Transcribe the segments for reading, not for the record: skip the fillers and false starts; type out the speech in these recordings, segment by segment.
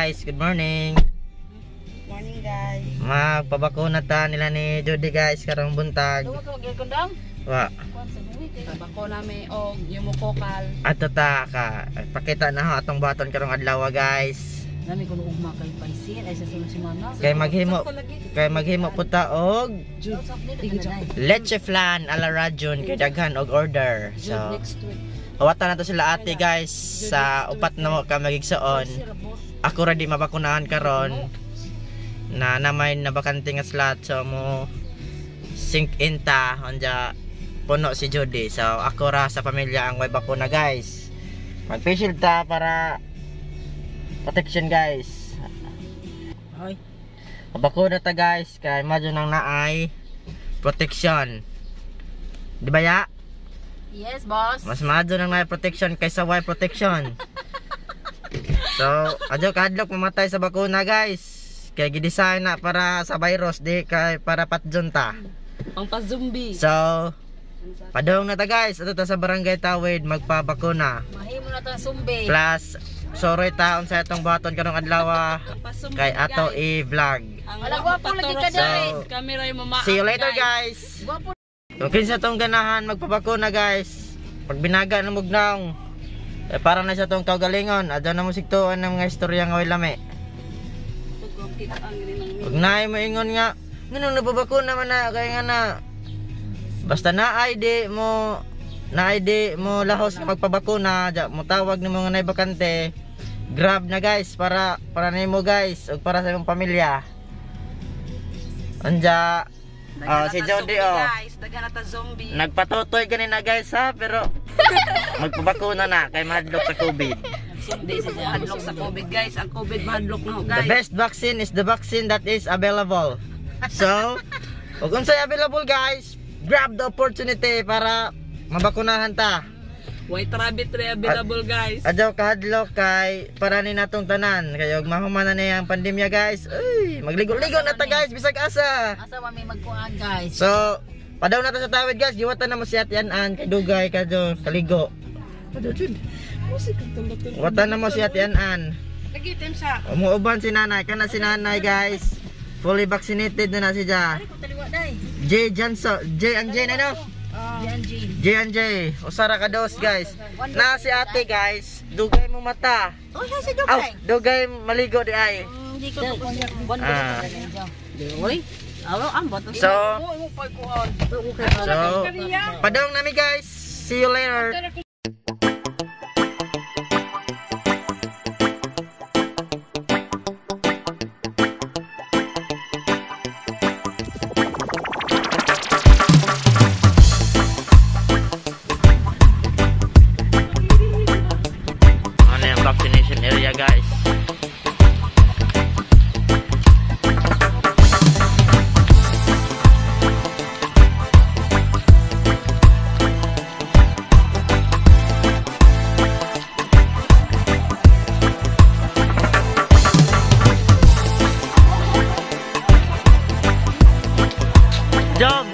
guys, good morning. Morning guys. Magpabakuna ta nila ni Judy guys karong buntag. Duwa ka magkondang? Wa. Bakuna may og pneumococcal. Ato ta ka. Pakita na ho atong baton karong adlaw guys. Nami kuno ugma kay paisin ay sa sunod semana. Kay maghimo po ta og leche flan ala rajon kay daghan og order. So awatan na to sila ate guys sa upat na mo ka magigsoon. Ako ra di mabakunahan karon na namay nabakante nga slot, so mo sink in ta onja puno si Judy. So ako ra sa pamilya ang way bakuna guys. Mag-facial ta para protection guys. Ay. Bakuna ta guys kay medyo nang naay protection. Di ba ya? Yes, boss. Mas medyo nang naay protection kaysa way protection. So, adyo kadlok mamatay sa bakuna guys. Kaya gidesign na para sa virus di kay para patjon ta. Pang pa-zombie. So, padong na ta guys. Ato ta sa Barangay Tawid magpabakuna. Mahimo na ta zombie. Plus soroy taon sa itong baton karong adlaw kay ato i-vlog. Wala gwapo lagi ka dai. Camera yung mama. See you later guys. Gwapo. Kung kinsa tong ganahan magpabakuna guys. Pag binaga na mugnaong para na sa tong kaugalingon. Adto na mo sigtuan ng mga istorya nga way lami. Pag naay mo ingon nga nganong nababakuna man na kay nga na basta na ID mo lahos nga magpabakuna mo tawag ni mga naibakante. Grab na guys para nimo guys ug para sa imong pamilya. Anja si Jody guys, daghan na ta zombie. Nagpatutoy ganina guys ha, pero magpabakuna na kay mahadlok sa COVID. Hindi sa mahadlok sa COVID guys, ang COVID mahadlok na guys. The best vaccine is the vaccine that is available. So, kung unsay available guys, grab the opportunity para mabakunahan ta. White rabbit re available guys. Adyaw kahadlok kay para ni natong tanan kay og mahuman na niyang pandemya guys. Uy, magligo-ligo na ta guys bisag asa. Asa wa may magkuan guys. So, padaw na ta sa tawid guys, giwatan na mo si Atian-an kay dugay kadto kaligo. Padaw jud. Watan na mo si Atian-an. Nagitim sa. Umuuban si nanay, kana si nanay guys. Fully vaccinated na siya. J Johnson, J and J ano? J and J. Usara ka dos guys. Na si ate guys, dugay mo mata. Oh, si dugay. Dugay maligo di ay. Hindi ko Oy. Alo ambot. So, padong nami guys. See you later. Vaccination area guys. Jog.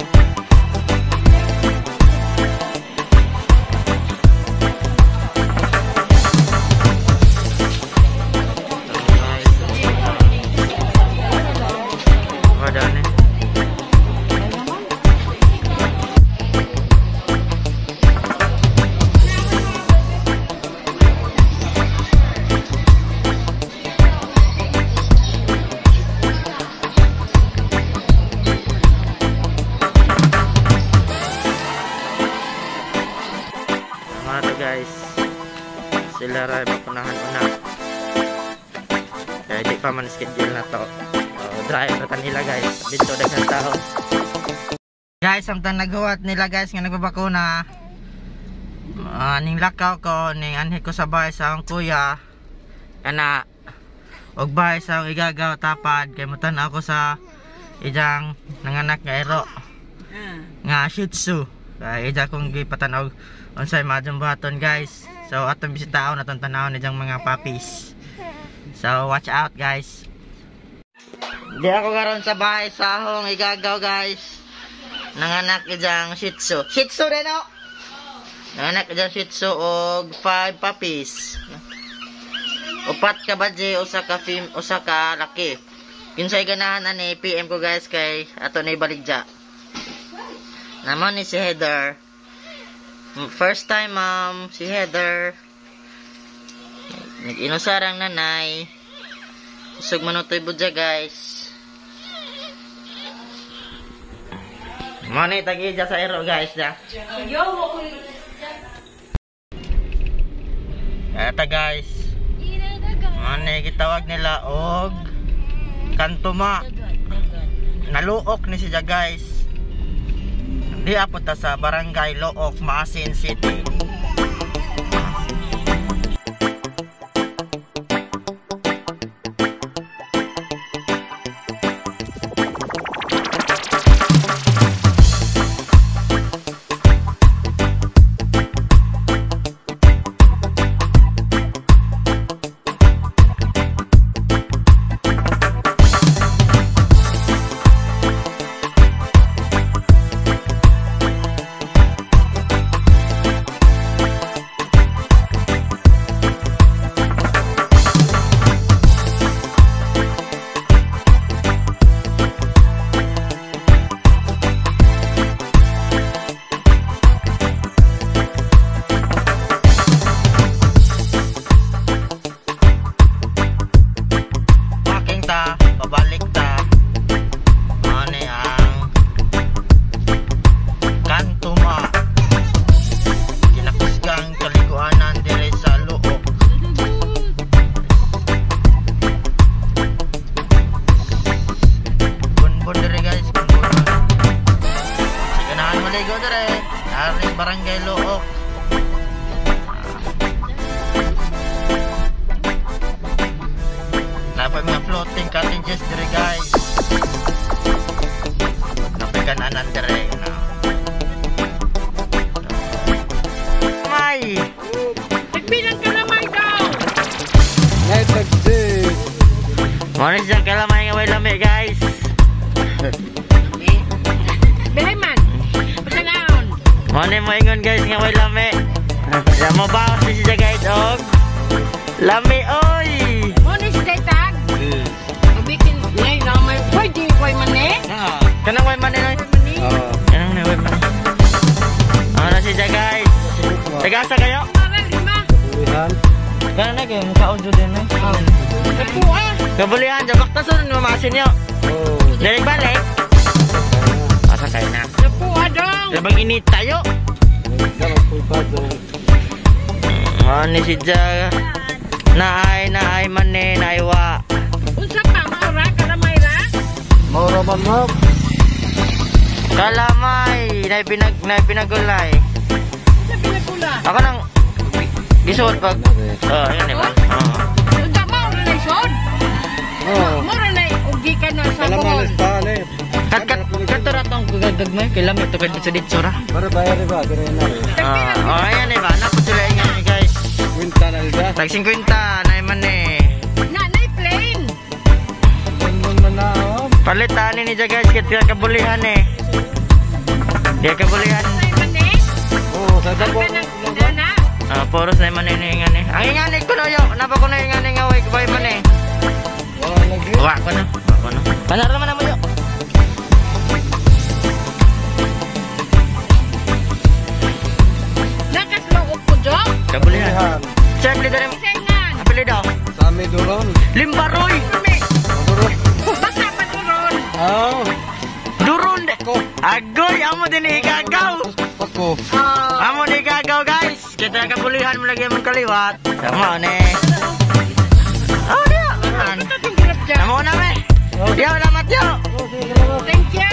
Guys, sila ray bakunahan una kaya di pa man schedule na to. Drive na nila guys dito daghang tao guys. Samtang naghuwat nila guys nga nagbabakuna, ning lakaw ko ning anhi ko sa bahay sa akong kuya kana og bahay sa akong igagaw tapad kay mutan ako sa ijang nanganak nga ero nga Shih Tzu kay ija kong gipatanog unsay madjong baton guys. So atong bisitaon atong tanawon ni jang mga puppies. So watch out guys. Di ako karon sa bahay sa akong igagaw guys. Nanganak ijang Shih Tzu. Shih Tzu rin o. Nanganak ijang Shih Tzu og 5 puppies. upat ka badge, usa ka laki. Kinsay ganahan ani PM ko guys kay ato ni baligja. Naman ni si Heather. First time si Heather. Nag-inusarang nanay. Usog manutoy budya guys. Mani tagi sa ero guys da. Eta guys. Mani gitawag nila og Kantuma. Naluok ni siya guys. Di apunta sa barangay Look, Maasin City. Pabalik ta. Ano ang Kantuma. Kinakusgang kaliguanan dire sa Look. Bunbun dire guys, bunbun. Siganahan maligo dire. Aring barangay Look. Napay mga floating cottages dire guys. Napay kananan dire na. May. Nagbilang kalamay daw. Ngay tagdi. Muna siya kalamay nga way lami guys. Beheman. Pasalaon. Muna mo ingon guys nga way lami. Ya mo bawas ni siya guys og lami oy. Monis detag. Bikin nay na may pwede koy mane. Kanang way man ni. Kanang way man. Ana siya guys. Tagasa kayo? Lima. Bulihan. Kanang na kayo mukha audio din eh. Kapuha. Kabulihan jabak ta sun mamasin yo. Oh. Balik. Asa kayo na. Kapuha dong. Labang init tayo. Dapat pulpado. Ano si Jaga? Naay mane, naaywa. Unsa pa maura kalamay ra? Maura man ma'am. Kalamay, pinagulay. Unsa pinakula? Ako nang isuot pag... Yan diba? Unsa maura na isod? Oh. Maura na ugi ka na sa Kalamanas buhon. pa ni. Katuratong kagagagmay, kilamit to kagad sa ditsura. Para bayar ba dire na. Ayan diba? Naputulay nga ni guys. Kwenta na ida. Tag 50, naay mane. Nanay plain. Bunbun man na oh. Palitan ni Jaga guys, kaya kabulihan eh. Kaya kabulihan. Nay mane. Oh, sa dabo. Ang kanang dana. Poros na mane ni ingani. Ang ingani ko na yo, napa ko na ingani nga way kabay mane. Wala lagi. Wa ko na. Panar naman na mo yo. Nakasloob ko jo. Kabulihan. Check leader mo. Sengan. Apelido. Sami duron. Limbaroy. Kami. Duron. Basta pa turon. Oh. Durun de. Agoy, amo din igagaw. Pako. Amo ni igagaw guys. Kita kabulihan mo lagi mong kaliwat. Sama ne. Oh, dia. Amo na me. Dia lamat yo. Thank you.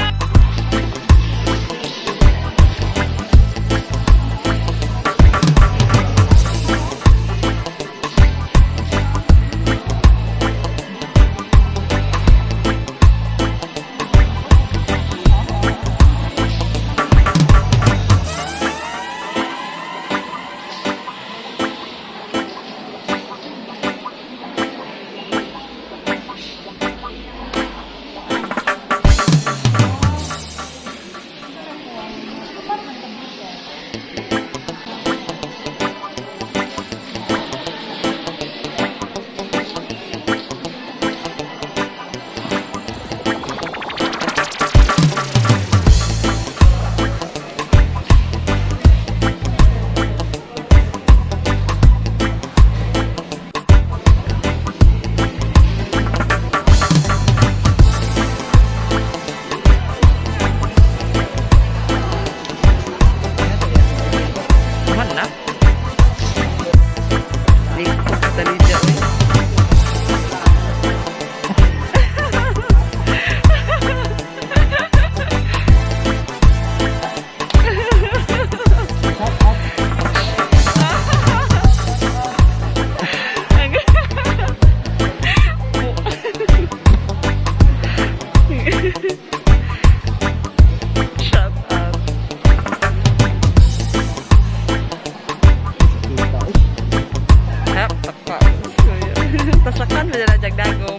dagom.